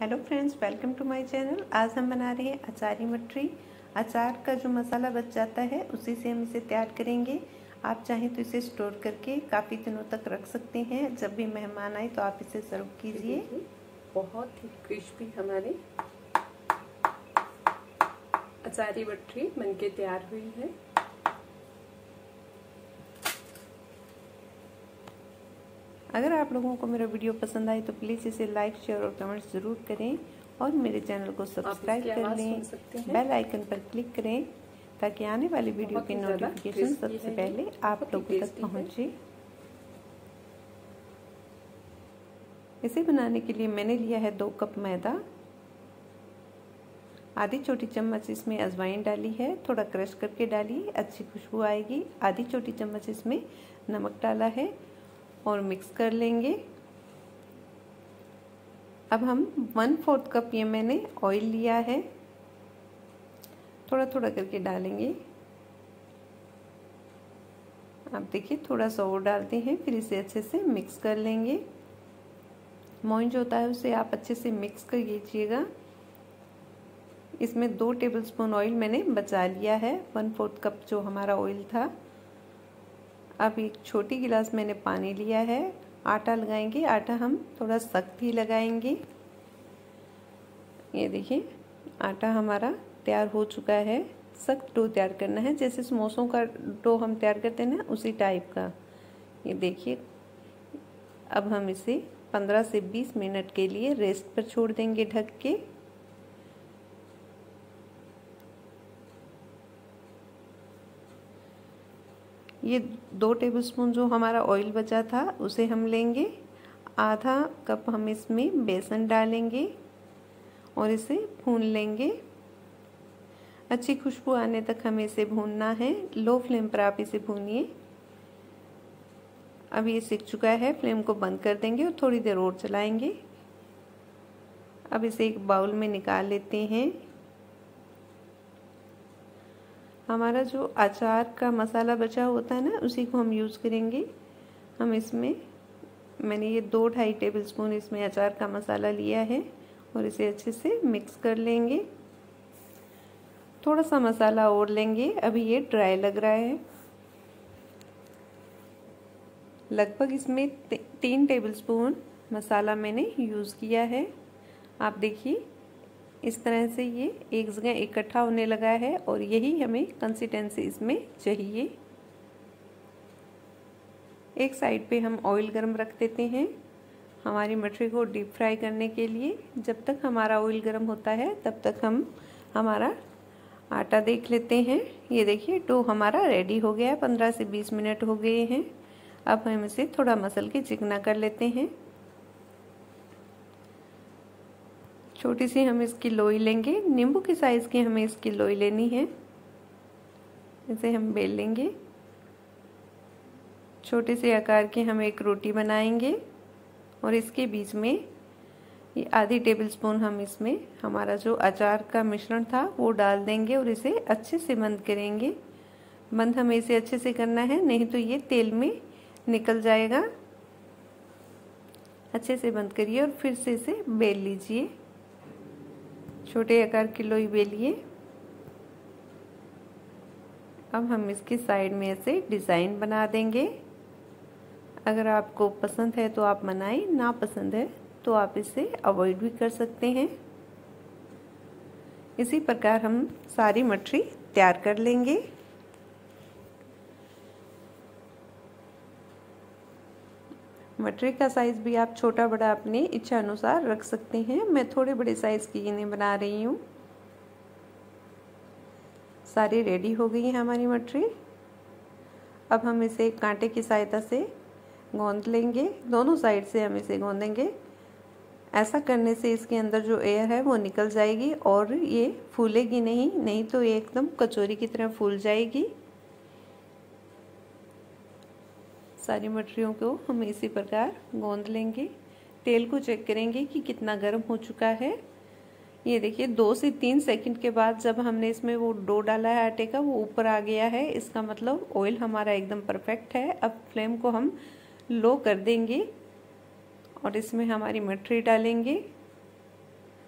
Hello friends, welcome to my channel. आज हम बना रहे हैं अचारी मटरी। अचार का जो मसाला बच जाता है उसी से हम इसे तैयार करेंगे। आप चाहें तो इसे स्टोर करके काफ़ी दिनों तक रख सकते हैं। जब भी मेहमान आए तो आप इसे सर्व कीजिए। बहुत ही क्रिस्पी हमारी अचारी मटरी बनके तैयार हुई है। अगर आप लोगों को मेरा वीडियो पसंद आए तो प्लीज़ इसे लाइक, शेयर और कमेंट्स ज़रूर करें और मेरे चैनल को सब्सक्राइब कर लें। बेल आइकन पर क्लिक करें ताकि आने वाली वीडियो की नोटिफिकेशन सबसे पहले आप लोगों तक पहुंचे। इसे बनाने के लिए मैंने लिया है 2 कप मैदा, आधी छोटी चम्मच इसमें अजवाइन डाली है, थोड़ा क्रश करके डालिए, अच्छी खुशबू आएगी। आधी छोटी चम्मच इसमें नमक डाला है और मिक्स कर लेंगे। अब हम 1/4 कप ये मैंने ऑयल लिया है, थोड़ा थोड़ा करके डालेंगे। आप देखिए थोड़ा सा और डालते हैं, फिर इसे अच्छे से मिक्स कर लेंगे। मोइन जो होता है उसे आप अच्छे से मिक्स कर लीजिएगा। इसमें 2 टेबलस्पून ऑयल मैंने बचा लिया है, 1/4 कप जो हमारा ऑयल था। अब एक छोटी गिलास मैंने पानी लिया है। आटा लगाएंगे, आटा हम थोड़ा सख्त ही लगाएंगे। ये देखिए आटा हमारा तैयार हो चुका है। सख्त डो तैयार करना है, जैसे समोसों का डो हम तैयार करते हैं ना, उसी टाइप का। ये देखिए अब हम इसे 15 से 20 मिनट के लिए रेस्ट पर छोड़ देंगे ढक के। ये 2 टेबलस्पून जो हमारा ऑयल बचा था उसे हम लेंगे। आधा कप हम इसमें बेसन डालेंगे और इसे भून लेंगे। अच्छी खुशबू आने तक हमें इसे भूनना है। लो फ्लेम पर आप इसे भूनिए। अब ये सिक चुका है, फ्लेम को बंद कर देंगे और थोड़ी देर और चलाएंगे। अब इसे एक बाउल में निकाल लेते हैं। हमारा जो अचार का मसाला बचा होता है ना, उसी को हम यूज़ करेंगे। हम इसमें मैंने ये 2-2.5 टेबलस्पून इसमें अचार का मसाला लिया है और इसे अच्छे से मिक्स कर लेंगे। थोड़ा सा मसाला और लेंगे, अभी ये ड्राई लग रहा है। लगभग इसमें 3 टेबलस्पून मसाला मैंने यूज़ किया है। आप देखिए इस तरह से ये एक जगह इकट्ठा होने लगा है और यही हमें कंसिस्टेंसी इसमें चाहिए। एक साइड पे हम ऑयल गरम रख देते हैं हमारी मटरी को डीप फ्राई करने के लिए। जब तक हमारा ऑयल गरम होता है तब तक हम हमारा आटा देख लेते हैं। ये देखिए डो हमारा रेडी हो गया है, 15 से 20 मिनट हो गए हैं। अब हम इसे थोड़ा मसल के चिकना कर लेते हैं। छोटी सी हम इसकी लोई लेंगे, नींबू की साइज़ की हमें इसकी लोई लेनी है। इसे हम बेल लेंगे। छोटे से आकार की हम एक रोटी बनाएंगे और इसके बीच में ये आधी टेबलस्पून हम इसमें हमारा जो अचार का मिश्रण था वो डाल देंगे और इसे अच्छे से बंद करेंगे। बंद हमें इसे अच्छे से करना है, नहीं तो ये तेल में निकल जाएगा। अच्छे से बंद करिए और फिर से इसे बेल लीजिए। छोटे आकार की लोई बेलिए। अब हम इसकी साइड में ऐसे डिज़ाइन बना देंगे। अगर आपको पसंद है तो आप बनाएं, ना पसंद है तो आप इसे अवॉइड भी कर सकते हैं। इसी प्रकार हम सारी मटरी तैयार कर लेंगे। मटरी का साइज़ भी आप छोटा बड़ा अपनी इच्छा अनुसार रख सकते हैं। मैं थोड़े बड़े साइज़ की इन्हें बना रही हूँ। सारी रेडी हो गई है हमारी मटरी। अब हम इसे कांटे की सहायता से गूंद लेंगे। दोनों साइड से हम इसे गूंदेंगे। ऐसा करने से इसके अंदर जो एयर है वो निकल जाएगी और ये फूलेगी नहीं तो ये एकदम कचौरी की तरह फूल जाएगी। सारी मटरियों को हम इसी प्रकार गूंद लेंगे। तेल को चेक करेंगे कि कितना गर्म हो चुका है। ये देखिए 2 से 3 सेकंड के बाद जब हमने इसमें वो डो डाला है आटे का, वो ऊपर आ गया है। इसका मतलब ऑयल हमारा एकदम परफेक्ट है। अब फ्लेम को हम लो कर देंगे और इसमें हमारी मटरी डालेंगे।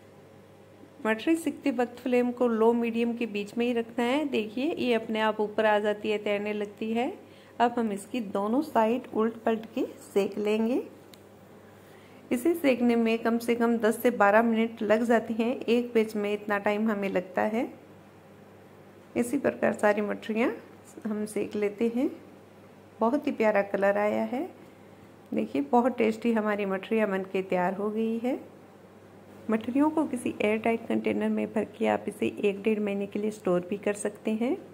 मटरी सिकते वक्त फ्लेम को लो मीडियम के बीच में ही रखना है। देखिए ये अपने आप ऊपर आ जाती है, तैरने लगती है। अब हम इसकी दोनों साइड उल्ट पलट के सेक लेंगे। इसे सेकने में कम से कम 10 से 12 मिनट लग जाते हैं। एक बैच में इतना टाइम हमें लगता है। इसी प्रकार सारी मटरियाँ हम सेक लेते हैं। बहुत ही प्यारा कलर आया है। देखिए बहुत टेस्टी हमारी मटरियाँ बनके तैयार हो गई है। मटरियों को किसी एयर टाइट कंटेनर में भर के आप इसे 1-1.5 महीने के लिए स्टोर भी कर सकते हैं।